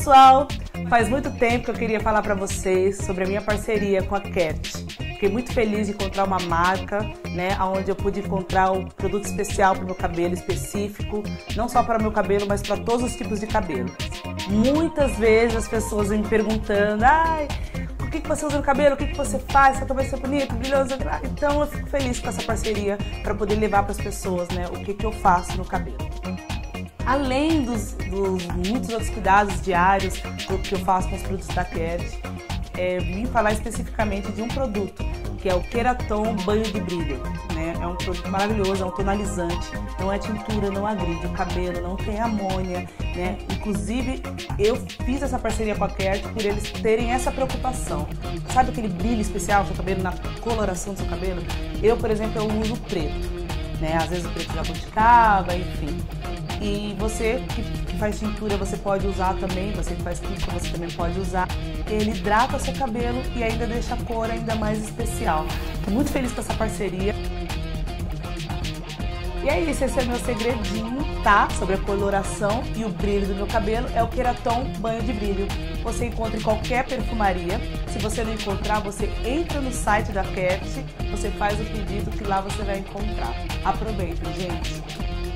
pessoal, faz muito tempo que eu queria falar para vocês sobre a minha parceria com a Cat. Fiquei muito feliz de encontrar uma marca, né, onde eu pude encontrar um produto especial para o meu cabelo, específico, não só para o meu cabelo, mas para todos os tipos de cabelo. Muitas vezes as pessoas vêm me perguntando, o que você usa no cabelo, o que você faz, seu cabelo ser bonito, brilhoso. Então eu fico feliz com essa parceria para poder levar para as pessoas, né, o que eu faço no cabelo. Além dos muitos outros cuidados diários que eu faço com os produtos da Cat, vim falar especificamente de um produto, que é o Keraton Banho de Brilho, né? É um produto maravilhoso, é um tonalizante, não é tintura, não agride o cabelo, não tem amônia, né? Inclusive, eu fiz essa parceria com a Cat por eles terem essa preocupação. Sabe aquele brilho especial do seu cabelo, na coloração do seu cabelo? Eu, por exemplo, eu uso preto, né? Às vezes o preto jabuticaba, enfim. E você que faz tintura, você pode usar também, você que faz química, você também pode usar. Ele hidrata o seu cabelo e ainda deixa a cor ainda mais especial. Estou muito feliz com essa parceria. E é isso, esse é o meu segredinho, tá? Sobre a coloração e o brilho do meu cabelo, é o Keraton Banho de Brilho. Você encontra em qualquer perfumaria. Se você não encontrar, você entra no site da Cat, você faz o pedido que lá você vai encontrar. Aproveitem, gente!